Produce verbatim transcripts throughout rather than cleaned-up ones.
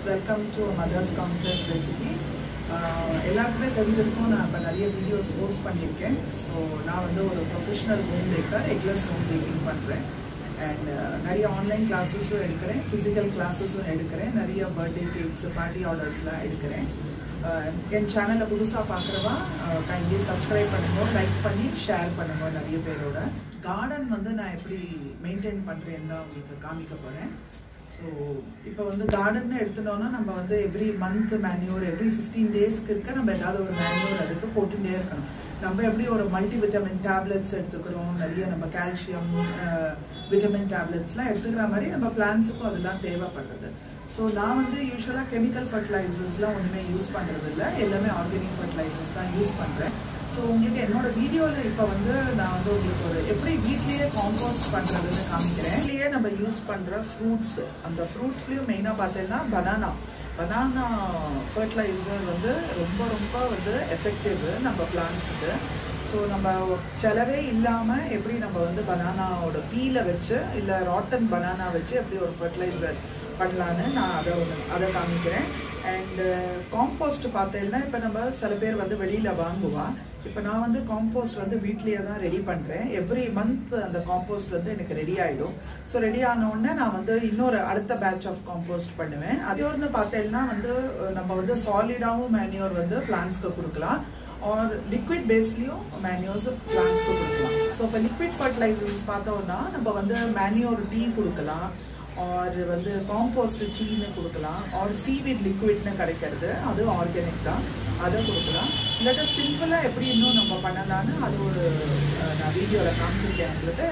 welcome to Mother's Countless Recipe. எல்லாருக்குமே தெரிஞ்சிருக்கும் நான் இப்போ நிறைய வீடியோஸ் போஸ்ட் பண்ணியிருக்கேன். ஸோ நான் வந்து ஒரு professional home baker, eggless home baking பண்ணுறேன். அண்ட் நிறைய ஆன்லைன் கிளாஸஸும் எடுக்கிறேன், ஃபிசிக்கல் கிளாஸஸும் எடுக்கிறேன், நிறைய பர்த்டே கேக்ஸ், பார்ட்டி ஆர்டர்ஸ்லாம் எடுக்கிறேன். என் சேனலை புதுசாக பார்க்குறவா கைண்ட்லி சப்ஸ்கிரைப் பண்ணுங்க, லைக் பண்ணி ஷேர் பண்ணுங்க நிறைய பேரோட. கார்டன் வந்து நான் எப்படி மெயின்டைன் பண்ணுறேன்னு தான் உங்களுக்கு காமிக்க போகிறேன். ஸோ இப்போ வந்து கார்டன்னு எடுத்துட்டோன்னா நம்ம வந்து every month manure, every fifteen டேஸ்க்கு இருக்க நம்ம ஏதாவது ஒரு மேன்யூர் அதுக்கு போட்டுகிட்டே இருக்கணும். நம்ம எப்படி ஒரு மல்டி விட்டமின் டேப்லெட்ஸ் எடுத்துக்கிறோம், நிறைய நம்ம கால்சியம் விட்டமின் டேப்லெட்ஸ்லாம் எடுத்துக்கிற மாதிரி நம்ம பிளான்ஸுக்கும் அதெல்லாம் தேவைப்படுறது. ஸோ நான் வந்து யூஸ்வலாக கெமிக்கல் ஃபர்டிலைசர்ஸ்லாம் ஒன்றுமே யூஸ் பண்ணுறது இல்லை, எல்லாமே ஆர்கானிக் ஃபர்டிலைசர்ஸ் தான் யூஸ் பண்ணுறேன். ஸோ உங்களுக்கு என்னோட வீடியோவில் இப்போ வந்து நான் வந்து உங்களுக்கு ஒரு எப்படி வீட்லேயே காம்போஸ்ட் பண்ணுறதுன்னு காமிக்கிறேன். வீட்லேயே நம்ம யூஸ் பண்ணுற ஃப்ரூட்ஸ், அந்த ஃப்ரூட்ஸ்லேயும் மெயினாக பார்த்தீங்கன்னா பனானா பனானா ஃபர்டிலைசர் வந்து ரொம்ப ரொம்ப வந்து எஃபெக்டிவ் நம்ம பிளான்ஸுக்கு. ஸோ நம்ம செலவே இல்லாமல் எப்படி நம்ம வந்து பனானாவோட பீலை வச்சு இல்லை ராட்டன் பனானா வச்சு எப்படி ஒரு ஃபர்டிலைசர் பண்ணலான்னு நான் அதை ஒன்று அதை காமிக்கிறேன். அண்டு காம்போஸ்ட் பார்த்தேன்னா இப்போ நம்ம சில பேர் வந்து வெளியில் வாங்குவா, இப்போ நான் வந்து காம்போஸ்ட் வந்து வீட்லேயே தான் ரெடி பண்ணுறேன். எவ்ரி மந்த் அந்த காம்போஸ்ட் வந்து எனக்கு ரெடி ஆகிடும். ஸோ ரெடி ஆனவுடனே நான் வந்து இன்னொரு அடுத்த பேட்ச் ஆஃப் காம்போஸ்ட் பண்ணுவேன். அது ஒன்று பார்த்தேன்னா வந்து நம்ம வந்து சாலிடாகவும் மேன்யூர் வந்து பிளான்ஸ்க்கு கொடுக்கலாம், ஆர் லிக்விட் பேஸ்லேயும் மேன்யூர்ஸ் பிளான்ஸ்க்கு கொடுக்கலாம். ஸோ இப்போ லிக்விட் ஃபர்டிலைசர்ஸ் பார்த்தோன்னா நம்ம வந்து மேன்யூர் டீ கொடுக்கலாம், ஆர் வந்து காம்போஸ்ட் டீன்னு கொடுக்கலாம், ஆர் சீவிட் லிக்விட்னு கிடைக்கிறது, அது ஆர்கானிக் தான், அதை கொடுக்கலாம். இல்லாட்டா சிம்பிளாக எப்படி இன்னும் நம்ம பண்ணலான்னு அது ஒரு நான் வீடியோவில் காமிச்சிருக்கேன் உங்களுக்கு.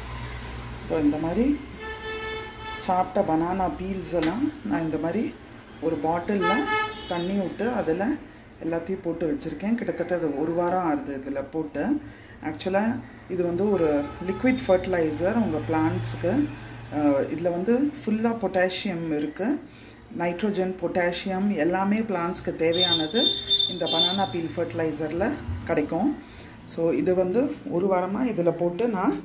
இப்போ இந்த மாதிரி சாப்பிட்ட பனானா பீல்ஸ் எல்லாம் நான் இந்த மாதிரி ஒரு பாட்டிலில் தண்ணி விட்டு அதில் எல்லாத்தையும் போட்டு வச்சுருக்கேன். கிட்டத்தட்ட அது ஒரு வாரம் ஆகுது இதில் போட்டு. ஆக்சுவலாக இது வந்து ஒரு லிக்விட் ஃபர்டிலைசர் உங்கள் பிளான்ட்ஸுக்கு. இதில் வந்து ஃபுல்லாக பொட்டாசியம் இருக்குது, நைட்ரோஜன், பொட்டாசியம் எல்லாமே பிளான்ட்ஸ்க்கு தேவையானது இந்த பனானா பீல் ஃபர்டிலைசரில் கிடைக்கும். ஸோ இது வந்து ஒரு வாரமாக இதில் போட்டு நான்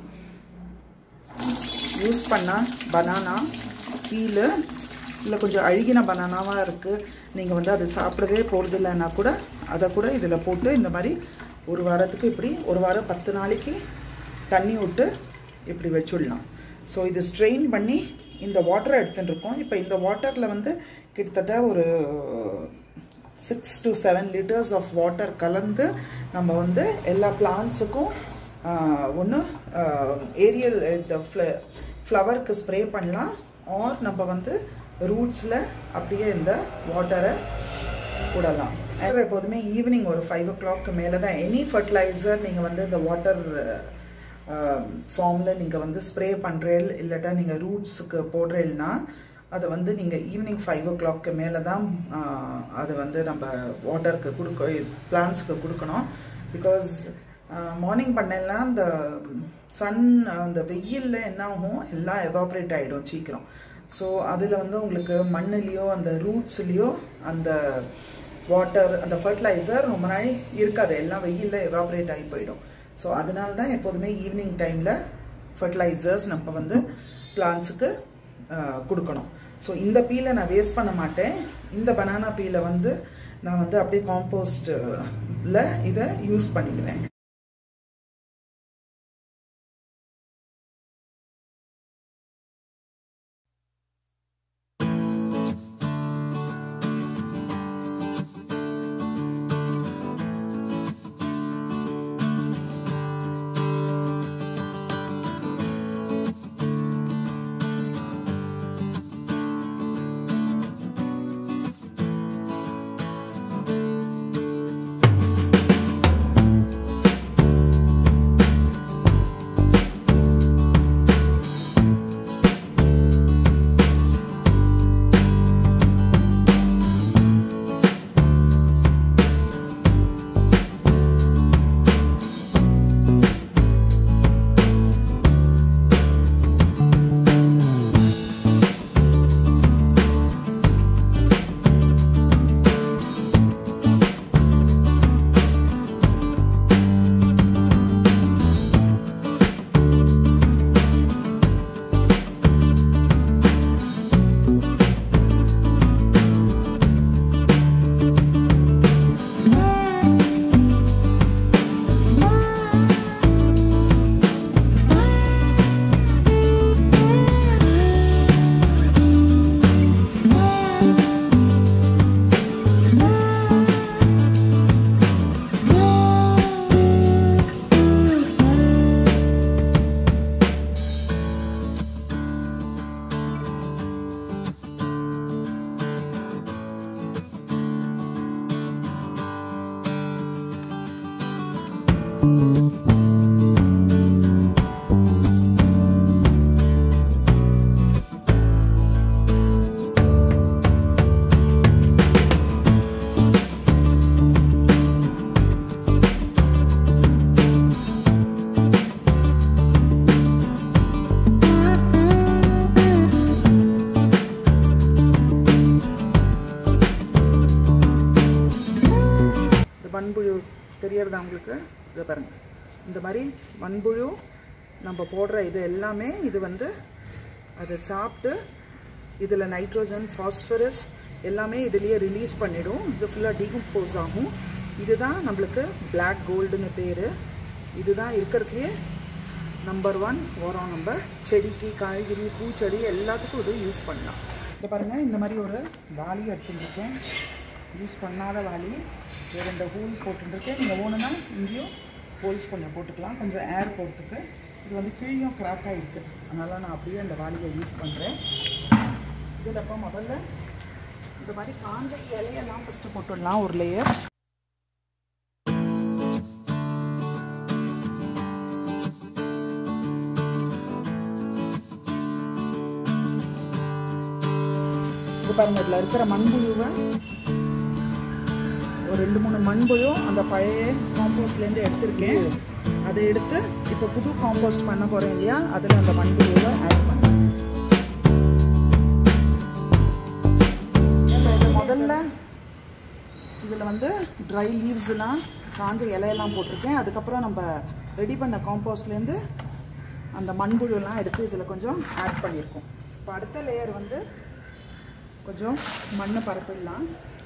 யூஸ் பண்ண பனானா பீலு இல்லை கொஞ்சம் அழுகின பனானாவாக இருக்குது, நீங்கள் வந்து அது சாப்பிடவே போகிறது இல்லைன்னா கூட அதை கூட இதில் போட்டு இந்த மாதிரி ஒரு வாரத்துக்கு இப்படி ஒரு வாரம் பத்து நாளைக்கு தண்ணி விட்டு இப்படி வச்சுடலாம். ஸோ இது ஸ்ட்ரெயின் பண்ணி இந்த வாட்டரை எடுத்துகிட்டு இருக்கோம். இப்போ இந்த வாட்டரில் வந்து கிட்டத்தட்ட ஒரு six to seven litres of water கலந்து நம்ம வந்து எல்லா பிளான்ஸுக்கும் ஒன்று ஏரியல் இந்த ஃப்ள ஃப்ளவருக்கு ஸ்ப்ரே பண்ணலாம், ஆர் நம்ம வந்து ரூட்ஸில் அப்படியே இந்த வாட்டரை விடலாம். எப்போதுமே ஈவினிங் ஒரு ஃபைவ் ஓ கிளாக்கு மேலே தான் எனி ஃபர்டிலைசர் நீங்கள் வந்து இந்த வாட்டர் ஃபார்மில் நீங்கள் வந்து ஸ்ப்ரே பண்ணுறேன் இல்லாட்டா நீங்கள் ரூட்ஸுக்கு போடுறேன்னா அதை வந்து நீங்கள் ஈவினிங் ஃபைவ் ஓ கிளாக்கு மேலே தான் அதை வந்து நம்ம வாட்டருக்கு கொடுக்க பிளான்ட்ஸ்க்கு கொடுக்கணும். பிகாஸ் மார்னிங் பண்ணேன்னா அந்த சன் அந்த வெயிலில் என்ன ஆகும், எல்லாம் எவாப்ரேட் ஆகிடும் சீக்கிரம். ஸோ அதில் வந்து உங்களுக்கு மண்ணுலேயோ அந்த ரூட்ஸ்லேயோ அந்த வாட்டர் அந்த ஃபர்டிலைசர் ரொம்ப நாள் இருக்காது, எல்லாம் வெயிலில் எவாப்ரேட் ஆகி போயிடும். ஸோ அதனால தான் எப்போதுமே ஈவினிங் டைமில் ஃபர்டிலைசர்ஸ் நம்ம வந்து பிளான்ட்ஸுக்கு கொடுக்கணும். ஸோ இந்த பீலை நான் வேஸ்ட் பண்ண மாட்டேன். இந்த பனானா பீலை வந்து நான் வந்து அப்படியே காம்போஸ்டில் இதை யூஸ் பண்ணிடுவேன். மண்புழு தெரியறதா உங்களுக்கு? இதை பாருங்க, இந்த மாதிரி மண்புழு நம்ம போடுற இது எல்லாமே இது வந்து அதை சாப்பிட்டு இதில் நைட்ரோஜன், ஃபாஸ்பரஸ் எல்லாமே இதுலேயே ரிலீஸ் பண்ணிடும். இது ஃபுல்லாக டீகம்போஸ் ஆகும். இதுதான் நம்மளுக்கு பிளாக் கோல்டுன்னு பேர். இதுதான் இருக்கிறதுலையே நம்பர் ஒன் உரம். நம்ம செடிக்கு, காய்கறி, பூச்செடி எல்லாத்துக்கும் இது யூஸ் பண்ணலாம். இதை பாருங்கள், இந்த மாதிரி ஒரு வாளி எடுத்துருக்கேன், யூஸ் பண்ணாத வாளி. வேறு இந்த ஹோல்ஸ் போட்டுருக்கேன். நீங்கள் ஓணுன்னா இங்கேயும் ஹோல்ஸ் கொஞ்சம் போட்டுக்கலாம், கொஞ்சம் ஏர் போகிறதுக்கு. இது வந்து கீழேயும் கிராக்காக இருக்குது, அதனால் நான் அப்படியே அந்த வாளியை யூஸ் பண்ணுறேன். இதில் அப்போ முதல்ல இந்த மாதிரி காஞ்ச இலையெல்லாம் ஃபஸ்ட்டு போட்டுடலாம் ஒரு லேயர். இது பாருங்கள், இதில் இருக்கிற மண்புழுவை ஒரு ரெண்டு மூணு மண்புழும் அந்த பழைய காம்போஸ்ட்லேருந்து எடுத்திருக்கேன். அதை எடுத்து இப்போ புது காம்போஸ்ட் பண்ண போகிறேன் இல்லையா, அதில் அந்த மண்புழுவை ஆட் பண்ணேன். இப்போ இது முதல்ல இதில் வந்து ட்ரை லீவ்ஸ்லாம், காஞ்ச இலையெல்லாம் போட்டிருக்கேன். அதுக்கப்புறம் நம்ம ரெடி பண்ண காம்போஸ்ட்லேருந்து அந்த மண்புழுலாம் எடுத்து இதில் கொஞ்சம் ஆட் பண்ணியிருக்கோம். இப்போ அடுத்த லேயர் வந்து கொஞ்சம் மண்ணை பரப்பிடலாம்.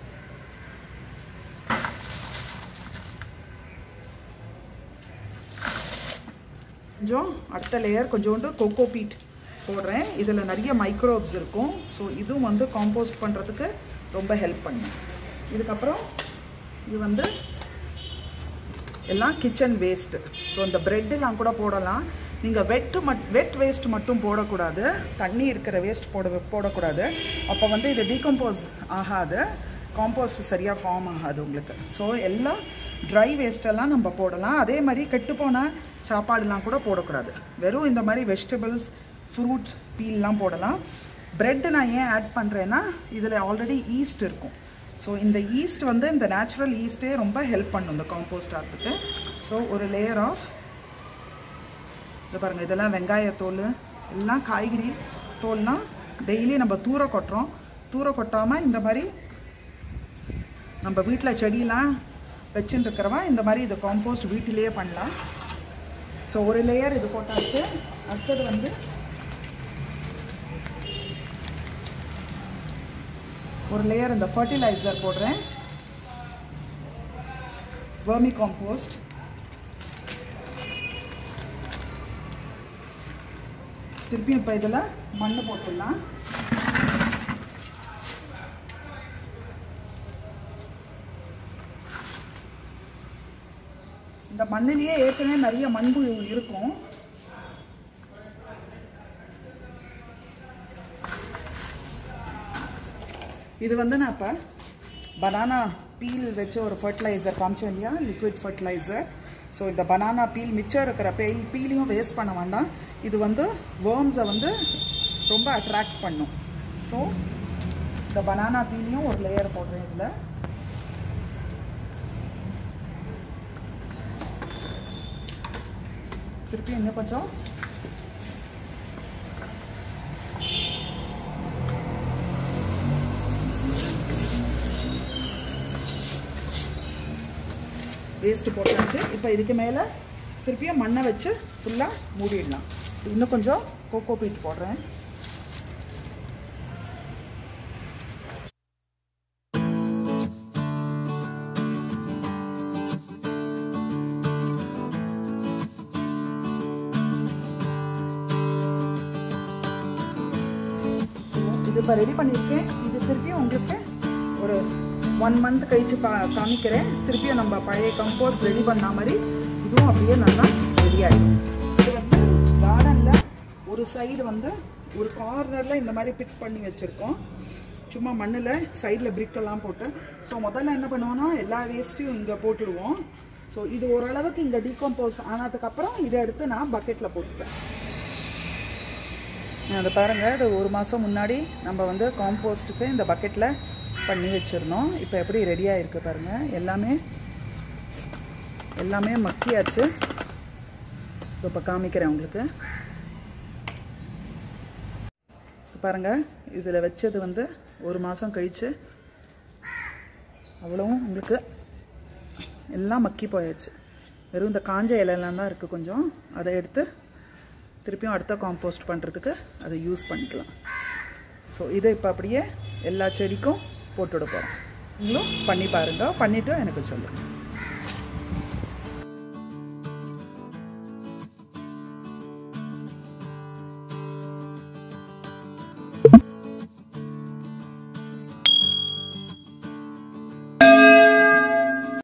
கொஞ்சம் அடுத்த லேயர் கொஞ்சோண்டு கோகோ பீட் போடுறேன். இதில் நிறைய மைக்ரோப்ஸ் இருக்கும். ஸோ இதுவும் வந்து காம்போஸ்ட் பண்ணுறதுக்கு ரொம்ப ஹெல்ப் பண்ணும். இதுக்கப்புறம் இது வந்து எல்லாம் கிச்சன் வேஸ்ட்டு. ஸோ இந்த ப்ரெட்டெல்லாம் கூட போடலாம். நீங்கள் வெட்டு மட் வெட் வேஸ்ட் மட்டும் போடக்கூடாது, தண்ணி இருக்கிற வேஸ்ட் போட போடக்கூடாது. அப்போ வந்து இது டீகம்போஸ் ஆகாது, காம்போஸ்ட் சரியாக ஃபார்ம் ஆகாது உங்களுக்கு. ஸோ எல்லாம் ட்ரை வேஸ்ட்டெல்லாம் நம்ம போடலாம். அதே மாதிரி கெட்டுப்போன சாப்பாடுலாம் கூட போடக்கூடாது. வெறும் இந்த மாதிரி வெஜிடபிள்ஸ், ஃப்ரூட்ஸ், பீல்லாம் போடலாம். ப்ரெட்டு நான் ஏன் ஆட் பண்ணுறேன்னா, இதில் ஆல்ரெடி ஈஸ்ட் இருக்கும். ஸோ இந்த ஈஸ்ட் வந்து இந்த நேச்சுரல் ஈஸ்ட்டே ரொம்ப ஹெல்ப் பண்ணும் இந்த காம்போஸ்ட் ஆகிறதுக்கு. ஸோ ஒரு லேயர் ஆஃப் இது பாருங்கள், இதெல்லாம் வெங்காயத்தோல், எல்லாம் காய்கறி தோல்னால் டெய்லி நம்ம தூர கொட்டுறோம். தூர கொட்டாமல் இந்த மாதிரி நம்ம வீட்டில் செடியெலாம் வச்சுட்டு இருக்கிறவா இந்த மாதிரி இது காம்போஸ்ட் வீட்டிலேயே பண்ணலாம். ஸோ ஒரு லேயர் இது போட்டாச்சு. அடுத்தது வந்து ஒரு லேயர் இந்த ஃபர்டிலைசர் போடுறேன், வெர்மி காம்போஸ்ட். திருப்பியும் இப்போ இதில் மண் போட்டுடலாம். இந்த மண்ணிலேயே ஏற்கனவே நிறைய மண்புழு இருக்கும். இது வந்து நான் இப்போ பனானா பீல் வச்சு ஒரு ஃபர்டிலைசர் காமிச்சேன் இல்லையா, லிக்விட் ஃபர்டிலைசர். ஸோ இந்த பனானா பீல் மிச்சம் இருக்கிற பீல் பீலையும் வேஸ்ட் பண்ண வேண்டாம். இது வந்து வேர்ம்ஸை வந்து ரொம்ப அட்ராக்ட் பண்ணும். ஸோ இந்த பனானா பீலையும் ஒரு லேயர் போடுறேன் இதில். திருப்பி இன்னும் கொஞ்சம் வேஸ்ட்டு போட்டாச்சு. இப்போ இதுக்கு மேலே திருப்பியும் மண்ணை வச்சு ஃபுல்லாக மூடிடலாம். இன்னும் கொஞ்சம் கோகோ பீட் போடுறேன். இது இப்போ ரெடி பண்ணியிருக்கேன். இது திருப்பியும் உங்களுக்கு ஒரு ஒன் மந்த் கழிச்சு பா காமிக்கிறேன். திருப்பியும் நம்ம பழைய கம்போஸ்ட் ரெடி பண்ண மாதிரி இதுவும் அப்படியே நல்லா ரெடி ஆகிடும். இது வந்து கார்டனில் ஒரு சைடு வந்து ஒரு கார்னரில் இந்த மாதிரி பிக் பண்ணி வச்சுருக்கோம். சும்மா மண்ணில் சைடில் பிரிக்கெல்லாம் போட்டு. ஸோ முதல்ல என்ன பண்ணுவோன்னா எல்லா வேஸ்ட்டையும் இங்கே போட்டுடுவோம். ஸோ இது ஓரளவுக்கு இங்கே டீகம்போஸ் ஆனதுக்கப்புறம் இதை எடுத்து நான் பக்கெட்டில் போட்டுப்பேன். அதை பாருங்கள், இது ஒரு மாதம் முன்னாடி நம்ம வந்து காம்போஸ்ட்டுக்கு இந்த பக்கெட்டில் பண்ணி வச்சுருந்தோம். இப்போ எப்படி ரெடியாக இருக்குது பாருங்கள். எல்லாமே எல்லாமே மக்கியாச்சு. இப்போ காமிக்கிறேன் உங்களுக்கு. பாருங்கள், இதில் வச்சது வந்து ஒரு மாதம் கழித்து அவ்வளவும் உங்களுக்கு எல்லாம் மக்கி போயாச்சு. வெறும் இந்த காஞ்ச இலையெல்லாம் தான் இருக்குது கொஞ்சம். அதை எடுத்து திருப்பியும் அடுத்த காம்போஸ்ட் பண்ணுறதுக்கு அதை யூஸ் பண்ணிக்கலாம். ஸோ இதை இப்போ அப்படியே எல்லா செடிக்கும் போட்டுவிட போகிறோம். நீங்களும் பண்ணி பாருங்கள். பண்ணிவிட்டு எனக்கு சொல்லுங்கள்.